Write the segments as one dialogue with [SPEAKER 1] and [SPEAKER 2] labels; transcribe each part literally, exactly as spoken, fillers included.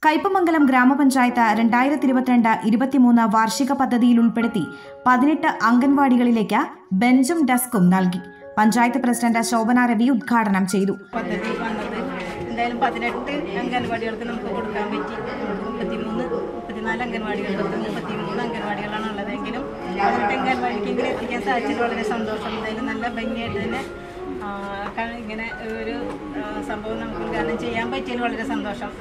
[SPEAKER 1] കയ്പമംഗലം ഗ്രാമപഞ്ചായത്ത് രണ്ടായിരത്തി ഇരുപത്തിരണ്ട് ഇരുപത്തിമൂന്ന് വാർഷിക പദ്ധതിയിൽ ഉൾപ്പെടുത്തി പതിനെട്ട് അംഗൻവാടികളിലേക്ക് ബെഞ്ചും ഡെസ്കും നൽകി. പഞ്ചായത്ത് പ്രസിഡന്റ് ശോഭന രവി ഉദ്ഘാടനം ചെയ്തു.
[SPEAKER 2] പദ്ധതി വന്നത് എന്തായാലും പതിനെട്ട് അംഗൻവാടികൾക്ക് നമുക്ക് കൊടുക്കാൻ പറ്റി. മുപ്പത്തിമൂന്ന് മുപ്പത്തിനാല് അംഗൻവാടികൾക്ക് മുപ്പത്തിമൂന്ന് അംഗൻവാടികളാണ് ഉള്ളതെങ്കിലും പതിനെട്ട് അംഗൻവാടിക്കെങ്കിലും എത്തിക്കാൻ സാധിച്ചത് വളരെ സന്തോഷം. എന്തായാലും നല്ല ഭംഗിയായിട്ട് തന്നെ ഇങ്ങനെ ഒരു സംഭവം നമുക്ക് ഉദ്ഘാടനം ചെയ്യാൻ പറ്റിയതിൽ വളരെ സന്തോഷം.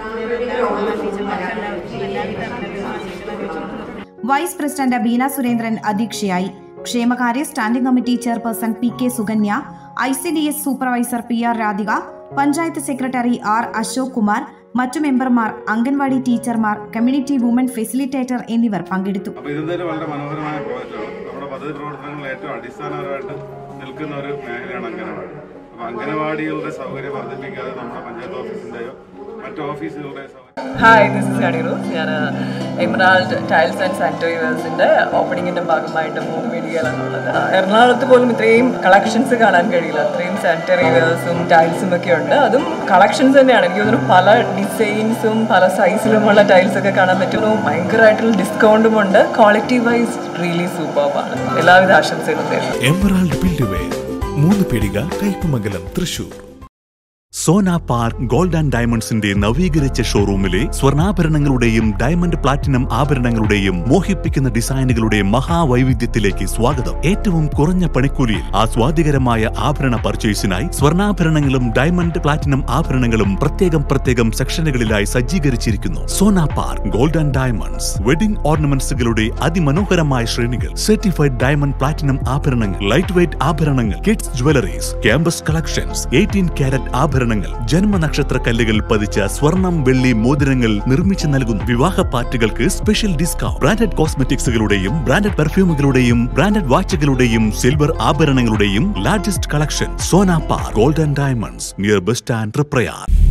[SPEAKER 1] വൈസ് പ്രസിഡന്റ് ബീന സുരേന്ദ്രൻ അധ്യക്ഷയായി. ക്ഷേമകാര്യ standing committee chairperson P K Sukanya, I C D S supervisor P R Radhika, panchayat secretary R Ashok Kumar, മറ്റു മെമ്പർമാർ, അംഗൻവാടി ടീച്ചർമാർ, കമ്മ്യൂണിറ്റി വുമൻ ഫെസിലിറ്റേറ്റർ എന്നിവർ പങ്കെടുത്തു.
[SPEAKER 3] വളരെ മനോഹരമായ പ്രോജക്റ്റാണ്. നമ്മുടെ പദ്ധതി പ്രവർത്തനങ്ങൾ ഏറ്റവും അടിസ്ഥാനപരമായിട്ട് നിൽക്കുന്ന ഒരു മേഖലയാണ് അംഗനവാടി. അപ്പോൾ അംഗനവാടികളുടെ സൗകര്യം വർദ്ധിപ്പിക്കാതെ നമ്മുടെ പഞ്ചായത്ത് ഓഫീസിന്റെയോ മറ്റു ഓഫീസുകളുടെ
[SPEAKER 4] hi, this is Honey Rose. ഞാൻ എമറാൾഡ് ടൈൽസ് ആൻഡ് സാനിറ്ററി വെയർസിൻ്റെ ഓപ്പണിങ്ങിൻ്റെ ഭാഗമായിട്ട് മൂന്ന് വീടുകളാണുള്ളത്. എറണാകുളത്ത് പോലും ഇത്രയും കളക്ഷൻസ് കാണാൻ കഴിയില്ല. അത്രയും സാനിറ്ററി വെയർസും ടൈൽസും ഒക്കെ ഉണ്ട്. അതും കളക്ഷൻസ് തന്നെയാണ്. എനിക്ക് തോന്നുന്നു പല ഡിസൈൻസും പല സൈസിലുമുള്ള ടൈൽസ് ഒക്കെ കാണാൻ പറ്റുന്നു. ഭയങ്കരമായിട്ടുള്ള ഡിസ്കൗണ്ടും ഉണ്ട്. ക്വാളിറ്റി വൈസ് റിയലി സൂപ്പർബാണ്. എല്ലാവിധ ആശംസകളും നേരുന്നു.
[SPEAKER 5] എമറാൾഡ് ബിൽഡ്വെയർ, മൂന്ന് പീടിക, Kaipamangalam, Thrissur. Sona park gold and ഡയമണ്ട്സിന്റെ നവീകരിച്ച ഷോറൂമിലെ സ്വർണ്ണാഭരണങ്ങളുടെയും ഡയമണ്ട് പ്ലാറ്റിനം ആഭരണങ്ങളുടെയും മോഹിപ്പിക്കുന്ന ഡിസൈനുകളുടെ മഹാവൈവിധ്യത്തിലേക്ക് സ്വാഗതം. ഏറ്റവും കുറഞ്ഞ പണിക്കൂലിയിൽ ആസ്വാദികരമായ ആഭരണ പർച്ചേസിനായി സ്വർണ്ണാഭരണങ്ങളും ഡയമണ്ട് പ്ലാറ്റിനം ആഭരണങ്ങളും പ്രത്യേകം പ്രത്യേകം സെക്ഷനുകളിലായി സജ്ജീകരിച്ചിരിക്കുന്നു. Sona park gold and diamonds wedding ഓർണമെന്റ്സുകളുടെ അതിമനോഹരമായ ശ്രേണികൾ, സർട്ടിഫൈഡ് ഡയമണ്ട് പ്ലാറ്റിനം ആഭരണങ്ങൾ, ലൈറ്റ് വെയ്റ്റ് ആഭരണങ്ങൾ, kids jewelleries, campus collections, eighteen carat ആഭരണങ്ങൾ, ജന്മനക്ഷത്ര കല്ലുകൾ പതിച്ച സ്വർണം, വെള്ളി മോതിരങ്ങൾ നിർമ്മിച്ചു നൽകുന്നു. വിവാഹ പാർട്ടികൾക്ക് സ്പെഷ്യൽ ഡിസ്കൗണ്ട്. ബ്രാൻഡഡ് കോസ്മെറ്റിക്സുകളുടെയും ബ്രാൻഡഡ് പെർഫ്യൂമുകളുടെയും ബ്രാൻഡഡ് വാച്ചുകളുടെയും സിൽവർ ആഭരണങ്ങളുടെയും largest collection. Sona park gold and diamonds, near bus stand, Triprayar.